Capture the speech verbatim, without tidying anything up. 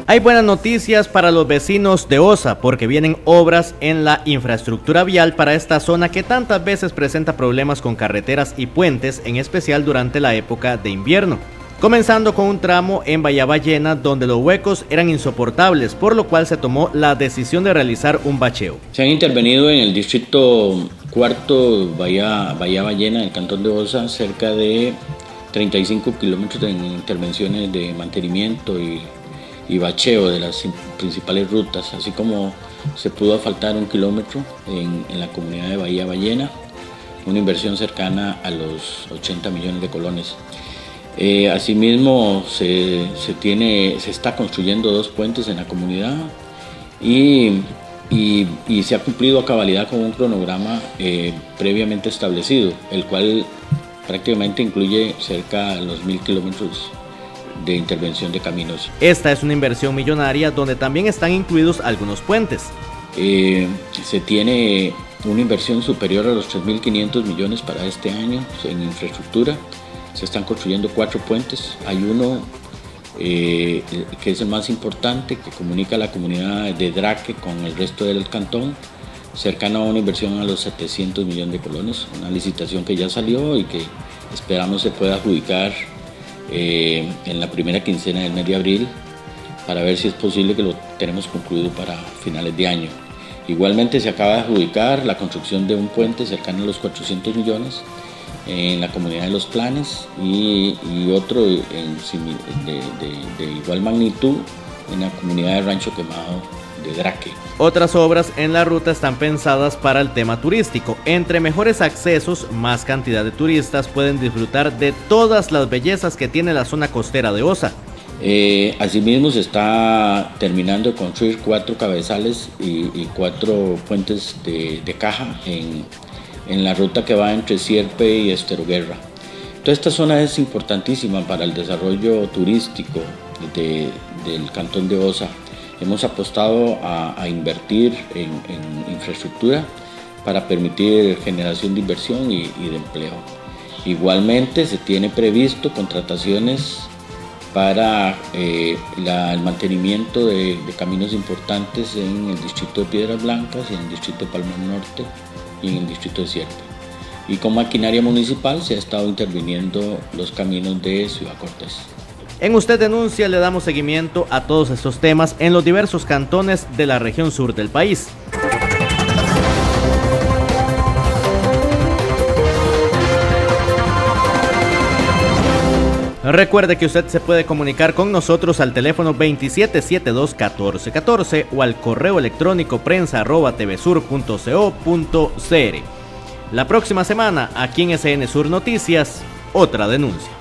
Hay buenas noticias para los vecinos de Osa porque vienen obras en la infraestructura vial para esta zona que tantas veces presenta problemas con carreteras y puentes, en especial durante la época de invierno. Comenzando con un tramo en Bahía Ballena donde los huecos eran insoportables, por lo cual se tomó la decisión de realizar un bacheo. Se han intervenido en el distrito cuarto Bahía, Bahía Ballena, en el cantón de Osa, cerca de treinta y cinco kilómetros de intervenciones de mantenimiento y y bacheo de las principales rutas, así como se pudo asfaltar un kilómetro en, en la comunidad de Bahía Ballena, una inversión cercana a los ochenta millones de colones. Eh, asimismo, se, se, tiene, se está construyendo dos puentes en la comunidad y, y, y se ha cumplido a cabalidad con un cronograma eh, previamente establecido, el cual prácticamente incluye cerca de los mil kilómetros de intervención de caminos. Esta es una inversión millonaria donde también están incluidos algunos puentes. Eh, se tiene una inversión superior a los tres mil quinientos millones para este año en infraestructura. Se están construyendo cuatro puentes. Hay uno eh, que es el más importante, que comunica la comunidad de Draque con el resto del cantón, cercano a una inversión a los setecientos millones de colones. Una licitación que ya salió y que esperamos se pueda adjudicar Eh, en la primera quincena del mes de abril, para ver si es posible que lo tenemos concluido para finales de año. Igualmente se acaba de adjudicar la construcción de un puente cercano a los cuatrocientos millones en la comunidad de Los Planes y, y otro en, de, de, de igual magnitud en la comunidad de Rancho Quemado de Draque. Otras obras en la ruta están pensadas para el tema turístico. Entre mejores accesos, más cantidad de turistas pueden disfrutar de todas las bellezas que tiene la zona costera de Osa. Eh, asimismo se está terminando de construir cuatro cabezales y, y cuatro puentes de, de caja en, en la ruta que va entre Sierpe y Esteroguerra. Toda esta zona es importantísima para el desarrollo turístico de, del cantón de Osa. Hemos apostado a, a invertir en, en infraestructura para permitir generación de inversión y, y de empleo. Igualmente se tiene previsto contrataciones para eh, la, el mantenimiento de, de caminos importantes en el distrito de Piedras Blancas y en el distrito de Palmar Norte y en el distrito de Sierpe. Y con maquinaria municipal se ha estado interviniendo los caminos de Ciudad Cortés. En Usted Denuncia le damos seguimiento a todos estos temas en los diversos cantones de la región sur del país. Recuerde que usted se puede comunicar con nosotros al teléfono veintisiete setenta y dos catorce catorce o al correo electrónico prensa arroba tvsur punto co punto cr. La próxima semana, aquí en S N Sur Noticias, otra denuncia.